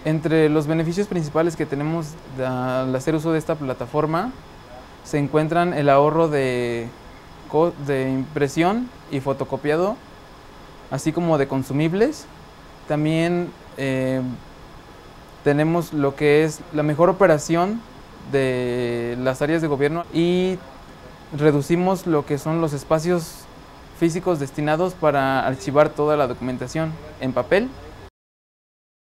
Entre los beneficios principales que tenemos al hacer uso de esta plataforma se encuentran el ahorro de impresión y fotocopiado, así como de consumibles. También tenemos lo que es la mejor operación de las áreas de gobierno y reducimos lo que son los espacios físicos destinados para archivar toda la documentación en papel.